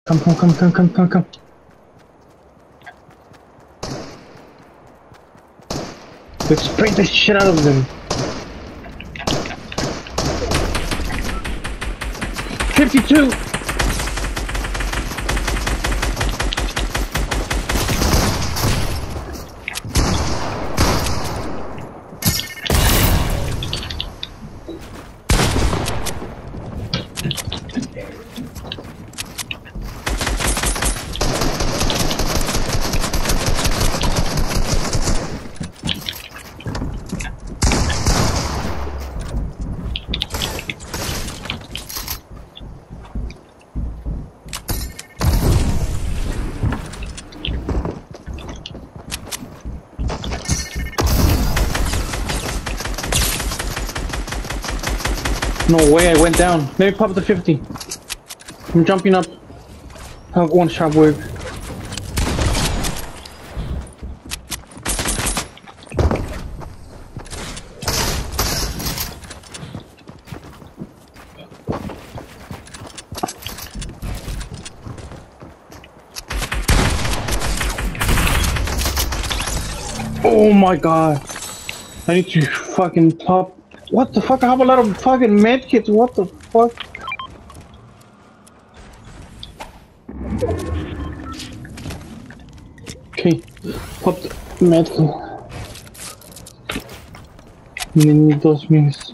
Come. Let's spray the shit out of them. 52! No way, I went down. Let me pop the 50. I'm jumping up. How one shot work? Oh my god. I need to fucking pop. What the fuck? I have a lot of fucking medkits. What the fuck? Okay, pop the medkit. And then need those minutes.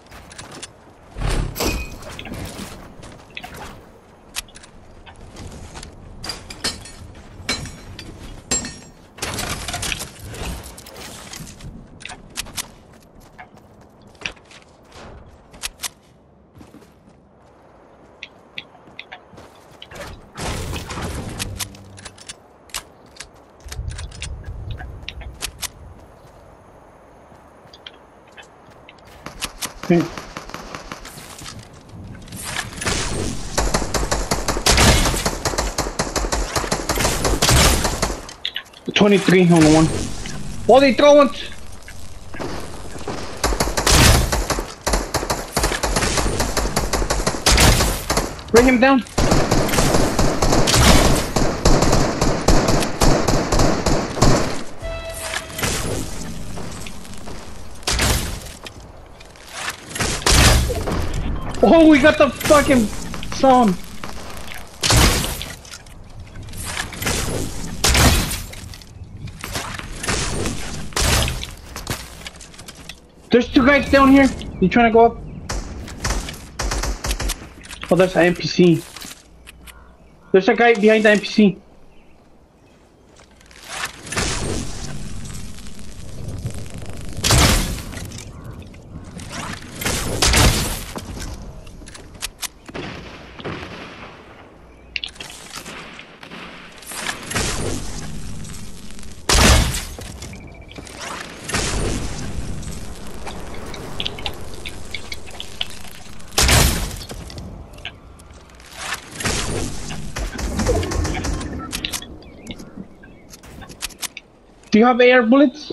Okay. The 23 on the one. Oh, they throw it! Bring him down. Oh, we got the fucking song. There's two guys down here. You trying to go up? Oh, there's an NPC. There's a guy behind the NPC. Do you have air bullets?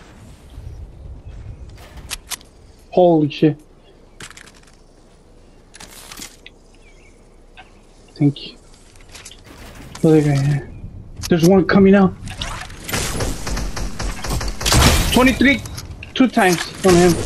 Holy shit. Thank you. Other guy here. There's one coming out. 23, 2 times on him.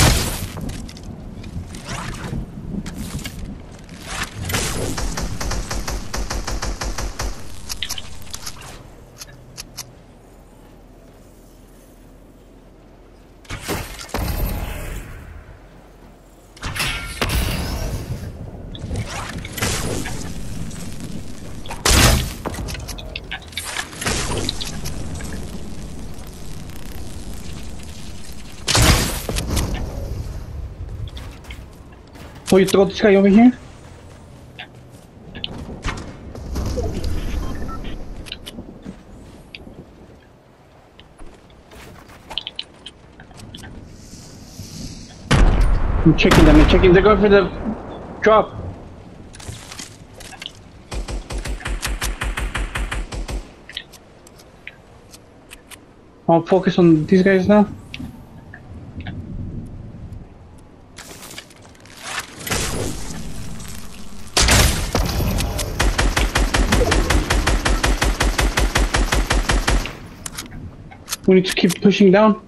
So you throw this guy over here? I'm checking them, they're going for the drop. I'll focus on these guys now. We need to keep pushing down.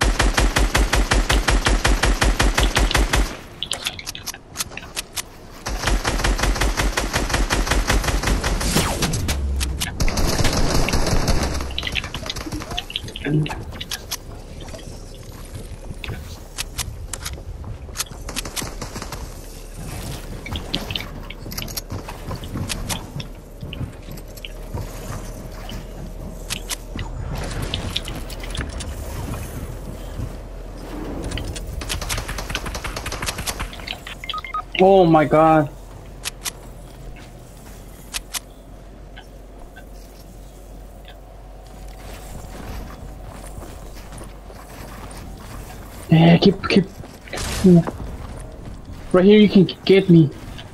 Oh my god. Yeah, keep. Right here, you can get me.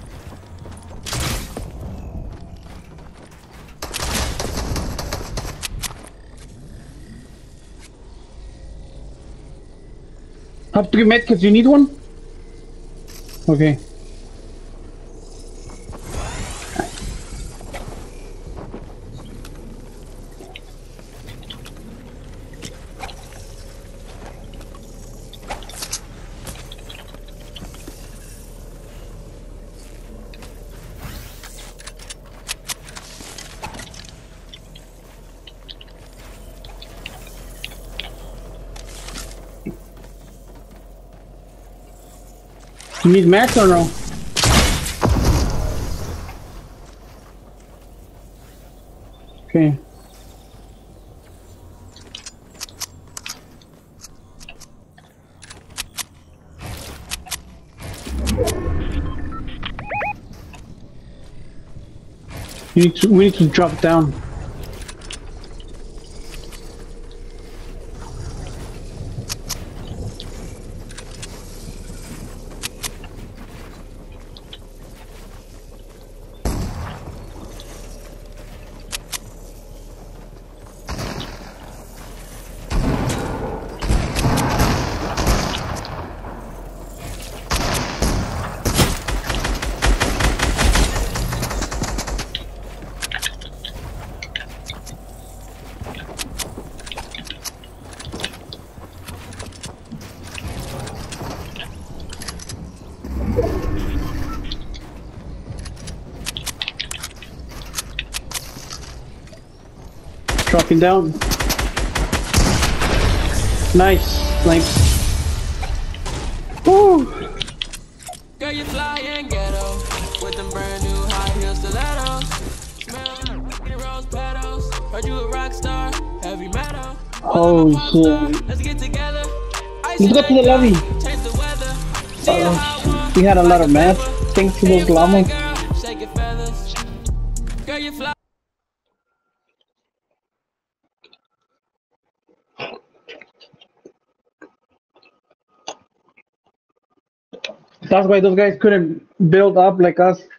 Have 3 medkits. You need one? Okay. You need mats or no? Okay. We need to drop down. Dropping down. Nice, flanks. Woo! Girl, you fly and ghetto with them brand new high heel stilettos. Smell rose petals. Heard you a rock star, heavy metal. Oh shit! Let's get together. Let's go to the lobby. Change the weather. We had a lot of math thanks to those llamas. Shake your feathers. Girl, you fly. That's why those guys couldn't build up like us.